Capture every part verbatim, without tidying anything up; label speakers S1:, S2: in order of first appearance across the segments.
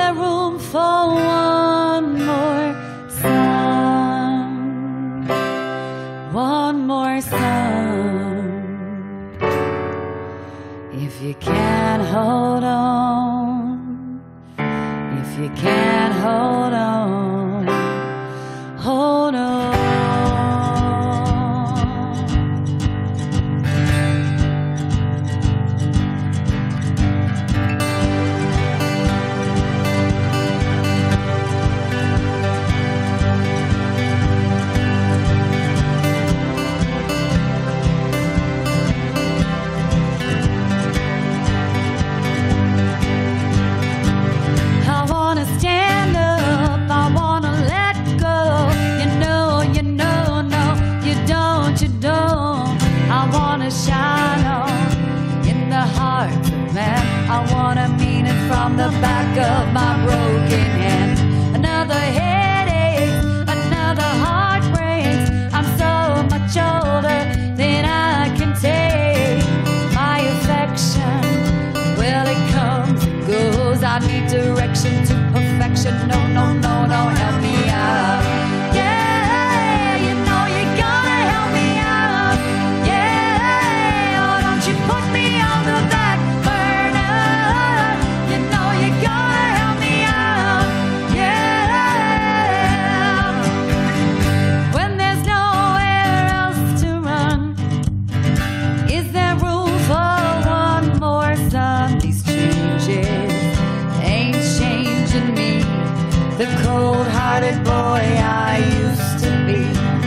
S1: there room for one more song? One more song. If you can't hold on, if you can't hold on, hold on. Shine on in the hearts of man. I wanna mean it from the back of my broken hand. Another headache, another heartbreak. I'm so much older than I can take. My affection, well, it comes and goes. I need direction to perfection. No, no, no, no, help me out. The cold-hearted boy I used to be.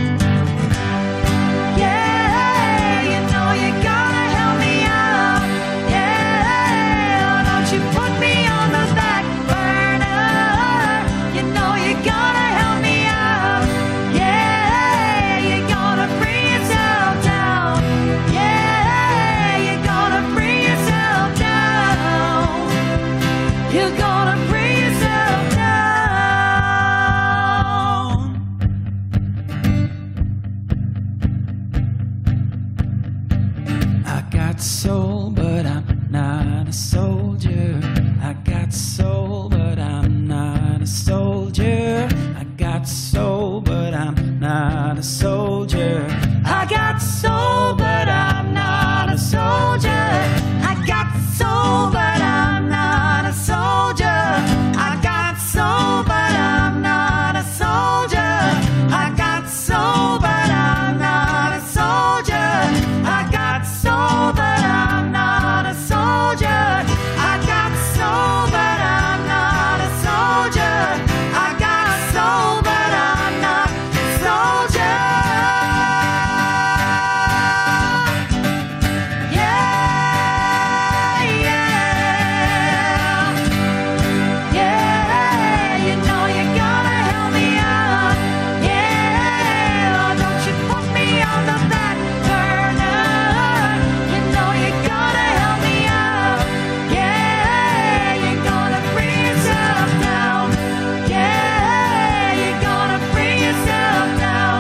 S1: Yeah, you know you gotta help me out. Yeah, don't you put me on the back burner. You know you gotta help me out. Yeah, you gotta bring yourself down. Yeah, you gotta bring yourself down. You gotta bring yourself down. Soul, but I'm not a soldier. I got soul, but I'm not a soldier. I got soul, but I'm not a soldier. I got soul, but I'm not a soldier. I got soul, but I'm not a soldier. I got soul, but I'm not a soldier. I got soul, but I'm not a soldier. I got soul, but I'm not a soldier. I got soul, but I'm not a soldier. I got soul, but I'm not a soldier. Yeah, yeah, yeah. You know you gotta help me out. Yeah, don't you put me on the back burner. You know you gotta help me out. Yeah, you're gonna bring yourself down. Yeah, you're gonna bring yourself down.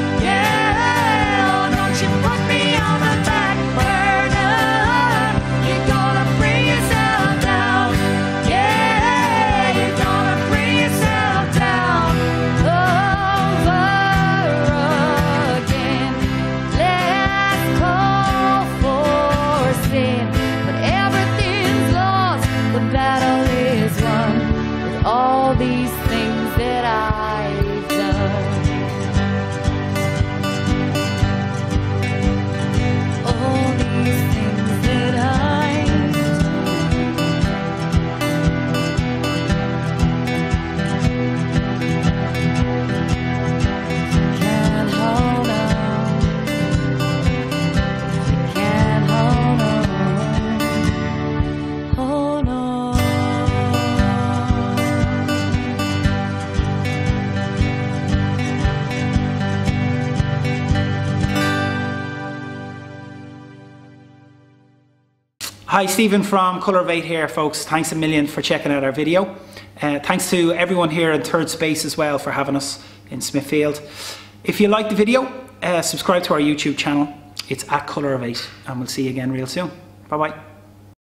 S1: Yeah, don't you put me on the back burner. You're gonna bring yourself down. Yeah, you're gonna bring yourself down. Over again, let's call for sin. But everything's lost, the battle is won. With all these things that I've done, all these things that I've done. Can't hold on, can't hold on, hold on.
S2: Hi, Stephen from Colour of Eight here, folks. Thanks a million for checking out our video. Uh, thanks to everyone here in Third Space as well for having us in Smithfield. If you liked the video, uh, subscribe to our YouTube channel. It's at Colour of Eight, and we'll see you again real soon. Bye bye.